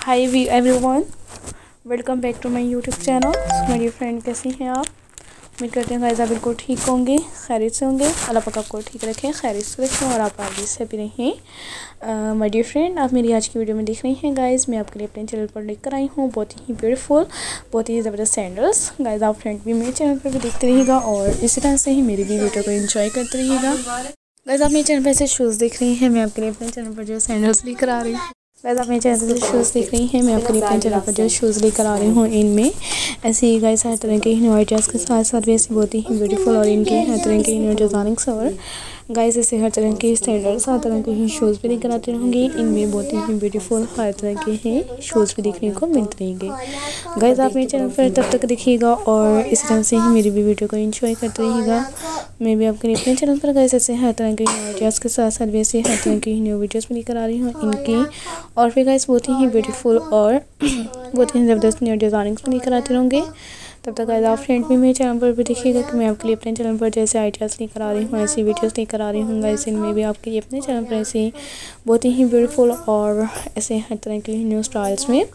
Hi everyone, welcome back to my YouTube channel. My dear friend, कैसी हैं आप? उम्मीद करते हैं गाइस आप बिल्कुल ठीक होंगे, खैरियत से होंगे। अल्लाह पाक आपको ठीक रखें, खैरियत से रखें और आप आगे से भी रहें। माय डियर फ्रेंड, आप मेरी आज की वीडियो में देख रही हैं गाइस, मैं आपके लिए अपने चैनल पर लेकर आई हूँ बहुत ही ब्यूटीफुल, बहुत ही ज़बरदस्त सैंडल्स। गाइस आप फ्रेंड भी मेरे चैनल पर भी देखते रहिएगा और इसी तरह से ही मेरी भी वीडियो को एंजॉय करते रहिएगा। गाइस आप मेरे चैनल पर ऐसे शूज़ देख रही हैं, मैं आपके लिए अपने चैनल पर जो सैंडल्स लेकर आ रही हूँ। गाइस आप मेरे चैनल पर शूज़ देख रही हैं, मैं आपके लिए अपने चैनल पर जो शूज़ लेकर आ रही हूँ। इनमें ऐसे ही गाइस हर तरह के न्यू आइडियाज़ के साथ साथ भी ऐसी बहुत ही ब्यूटीफुल और इनके हर तरह के न्यू डिज़ाइनिंग्स और गाइस ऐसे हर तरह के सैंडल्स, हर तरह के ही शूज़ भी लेकर आते रहेंगे। इनमें बहुत ही ब्यूटीफुल हर तरह के हैं शूज़ भी देखने को मिलते रहेंगे। गाइस आप मेरे चैनल पर तब तक देखिएगा और इसी तरह से ही मेरी भी वीडियो को एंजॉय करते रहिएगा। मैं भी आपके लिए अपने चैनल पर गाइस ऐसे हर तरह के न्यू आइडियाज़ के साथ साथ भी ऐसे हर तरह की न्यू वीडियोज़ भी लेकर आ रही हूँ इनकी, और फिर गाइस बहुत ही ब्यूटीफुल और बहुत ही ज़बरदस्त न्यू डिज़ाइनिंग्स भी लेकर आते रहेंगे। तब तक गाइस आप फ्रेंड भी मेरे चैनल पर भी देखिएगा कि मैं आपके लिए अपने चैनल पर जैसे आइडियाज़ लेकर आ रही हूँ, ऐसी वीडियोस लेकर आ रही हूँ। गाइस इनमें भी आपके लिए अपने चैनल पर ऐसे बहुत ही ब्यूटीफुल और ऐसे हर तरह के न्यू स्टाइल्स में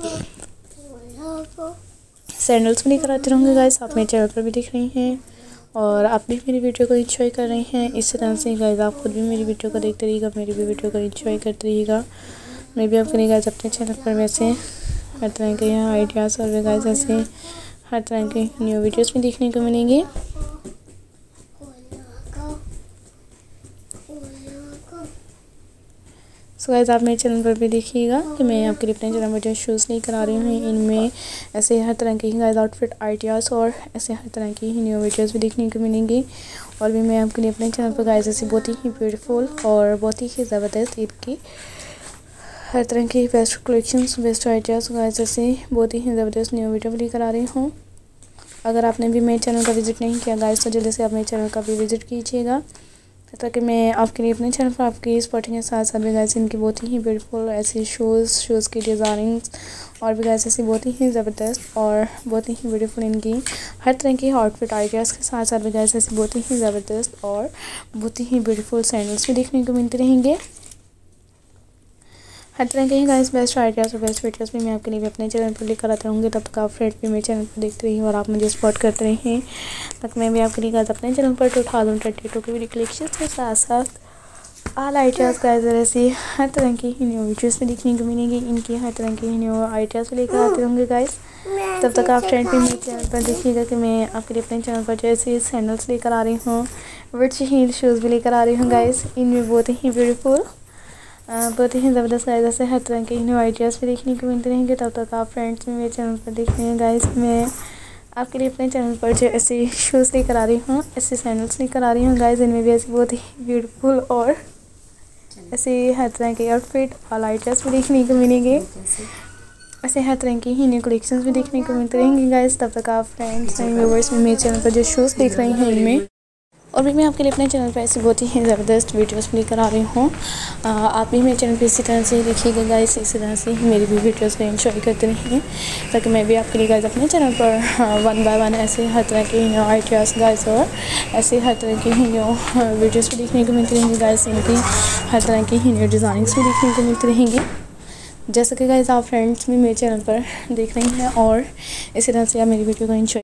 सैंडल्स भी लेकर आते रहूँगी। गाइस आप मेरे चैनल पर भी देख रही हैं और आप भी मेरी वीडियो को एंजॉय कर रहे हैं। इसी तरह से गाइस आप खुद भी मेरी वीडियो को देखते रहिएगा, मेरी भी वीडियो को एंजॉय करते रहिएगा। मैं भी आपके लिए गाइस अपने चैनल पर वैसे हर तरह के यहाँ आइडियाज़ और गाइस ऐसे हर तरह के न्यू वीडियोस भी देखने को मिलेंगे। सो गाइस आप मेरे चैनल पर भी देखिएगा कि मैं आपके लिए अपने चैनल पर जो शूज़ लेकर आ रही हूँ, इनमें ऐसे हर तरह के गाइस आउटफिट आइडियाज़ और ऐसे हर तरह की न्यू वीडियोस भी देखने को मिलेंगी। और भी मैं आपके लिए अपने चैनल पर गाइस ऐसी बहुत ही ब्यूटीफुल और बहुत ही ज़बरदस्त ईद की हर तरह की best collections, best ideas guys ऐसे बहुत ही ज़बरदस्त न्यू वीडियो भी लेकर आ रही हूँ। अगर आपने भी मेरे चैनल का विज़िट नहीं किया गाइस तो जल्दी से आप मेरे चैनल का भी विज़िट कीजिएगा, ताकि मैं आपके लिए अपने चैनल पर आपकी सपोर्टिंग के साथ साथ भी गाइस इनकी बहुत ही ब्यूटीफुल ऐसी शूज़ की डिज़ाइनिंग्स और भी गाइस ऐसी बहुत ही ज़बरदस्त और बहुत ही ब्यूटीफुल इनकी हर तरह की आउटफिट आइडियाज़ के साथ साथ भी गाइस ऐसी बहुत ही ज़बरदस्त और बहुत ही ब्यूटीफुल सैंडल्स भी देखने को मिलते रहेंगे। हर तरह के ही गाइस बेस्ट आइडियाज़ और बेस्ट वीडियोस भी मैं आपके लिए भी अपने चैनल पर लेकर आते रहूँगी। तब तक आप फ्रेंड भी मेरे चैनल पर देखते रहिए और आप मुझे सपोर्ट करते रहें। तक मैं भी आपके लिए गाइस अपने चैनल पर 2022 की वीडियो कलेक्शंस के साथ साथ ऑल आइडियाज़ गाइस ऐसे हर तरह की न्यू वीडियोस भी देखने को मिलेंगी। इनकी हर तरह की न्यू आइडियाज़ भी लेकर आते रहूँगे गाइस। तब तक आप फ्रेंड भी मेरे चैनल पर देखिएगा कि मैं आपके लिए अपने चैनल पर जैसे सैंडल्स लेकर आ रही हूँ, विच हील शूज़ भी लेकर आ रही हूँ गाइस। इनमें बहुत ही ब्यूटीफुल बहुत ही ज़बरदस्त गाइस ऐसे हर तरह के न्यू आइडियाज़ भी देखने को मिलते रहेंगे। तब तक आप फ्रेंड्स भी मेरे चैनल पर देख रहे हैं गाइस, मैं आपके लिए अपने चैनल पर जो ऐसे शूज़ लेकर आ रही हूँ, ऐसे सैंडल्स लेकर आ रही हूँ गाइस। इनमें भी ऐसी बहुत ही ब्यूटीफुल और ऐसे हर तरह के आउटफिट और आइडियाज़ भी देखने को मिलेंगे, ऐसे हर तरह की ही न्यू कलेक्शंस भी देखने को मिलते रहेंगे गाइस। तब तक आप फ्रेंड्स एंड व्यूवर्स में मेरे चैनल पर जो शूज़ देख रहे हैं इनमें, और भी मैं आपके लिए अपने चैनल पर ऐसी बहुत ही ज़बरदस्त वीडियोस लेकर आ रही हूँ। आप भी मेरे चैनल पर इसी तरह से देखिएगा गाइस, इसी तरह से ही मेरी भी वीडियोस को एंजॉय करते रहें, ताकि मैं भी आपके लिए गाइस अपने चैनल पर 1 बाय 1 ऐसे हर तरह के न्यू आइडियाज़ गाइस और ऐसे हर तरह की न्यू वीडियोस भी देखने को मिलती रहेंगी गाइस। इनकी हर तरह की न्यू डिज़ाइनिंग्स भी देखने को मिलती रहेंगी, जैसे कि गाइस आप फ्रेंड्स भी मेरे चैनल पर देख रही हैं और इसी तरह से आप मेरी वीडियो को एंजॉय